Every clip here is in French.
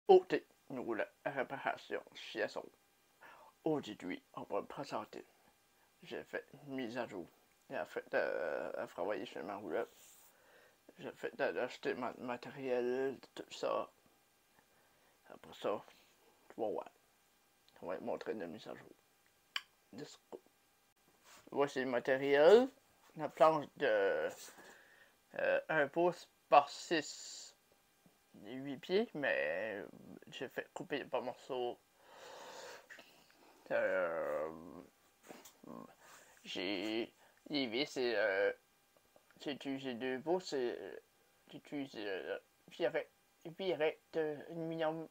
OT några reparationssession. Aujourd'hui, on va me présenter. J'ai fait une mise à jour. J'ai fait de travailler sur ma roulotte. J'ai fait d'acheter matériel, tout ça. Après ça, tu vas voir. On va te montrer une mise à jour. Disco. Voici le matériel. La planche de 1 pouce par 6 8 pieds, mais j'ai fait couper par morceaux. J'ai les vis, j'ai utilisé 2 pouces, j'ai utilisé pierrette d'aluminium.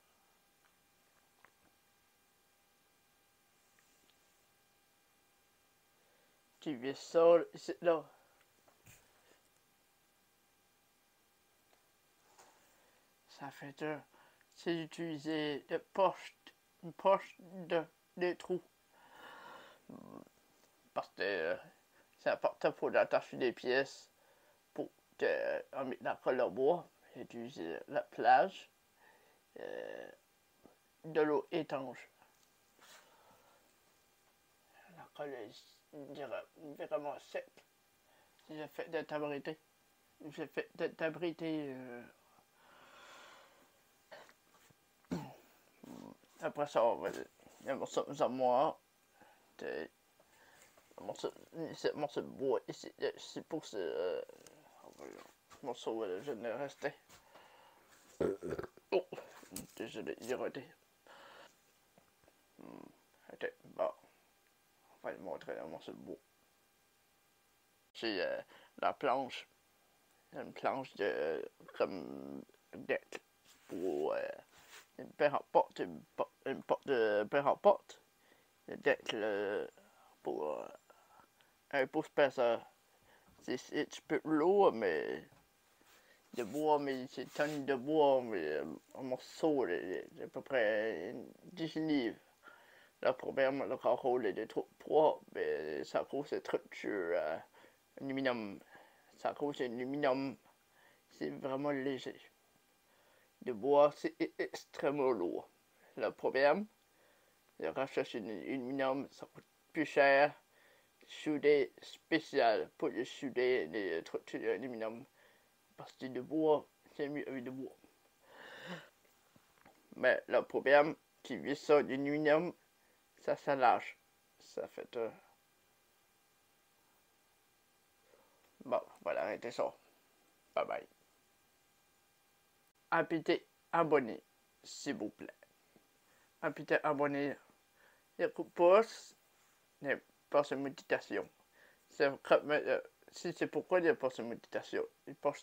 J'ai vu ça ici, là. Ça fait j'ai utilisé une poche de trous. Parce que c'est important pour attacher des pièces pour mettre la colle au bois. J'ai utilisé la plage, de l'eau étanche. La colle est vraiment sec. J'ai fait d'être abrité. J'ai fait d'être abrité. Après ça, on va un morceau de armoire. Un morceau de bois ici. C'est pour ce morceau je ne restais. Oh, désolé, j'ai raté. Ok, bon. On va lui montrer un morceau de bois. C'est la planche. Une planche comme deck pour une paire en porte, une porte de paire en porte. Le deck pour 1 pouce épaisseur. C'est un petit peu lourd, mais de bois, mais c'est une tonne de bois, mais un morceau, à peu près 10 livres. Le problème, le carreau est de trop poids, mais ça cause des trucs sur aluminium. Ça cause aluminium, c'est vraiment léger. De bois, c'est extrêmement lourd. Le problème, le rachat sur l'aluminium, ça coûte plus cher. Soudé spécial pour le souder les trucs sur l'aluminium. Parce que de bois, c'est mieux avec de bois. Mais le problème, qui vit ça d'aluminium, ça s'allage. Ça fait bon, voilà, arrêtez ça. Bye bye. Appuyez abonner, s'il vous plaît. Appuyez abonner. Les coups de pouce, n'est pas une méditation. Si c'est pourquoi il n'y a pas de méditation. Il passe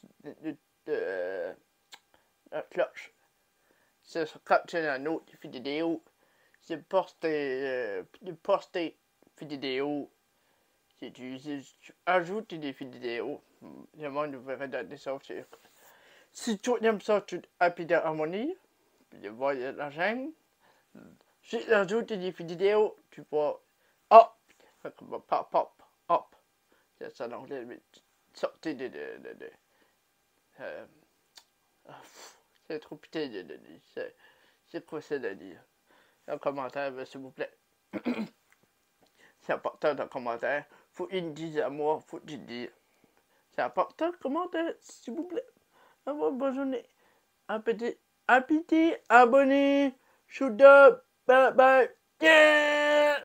la cloche. C'est capture un autre vidéo. C'est poster vidéo. Si tu ajoutes des vidéos, le monde va regarder ça aussi. Si tu aimes ça, tu appuies sur harmonie. Tu vois la chaîne. Si tu ajoutes des vidéos, tu vois hop, pop, pop, hop. C'est ça l'anglais, mais sortez c'est trop pité de dire. C'est quoi ça de dire? Un commentaire, s'il vous plaît. C'est important d'un commentaire. Faut une dise à moi, faut une dire. C'est important, commentaire, s'il vous plaît. Bonne journée. Appétit, abonné, shoot up, bye bye. Yeah!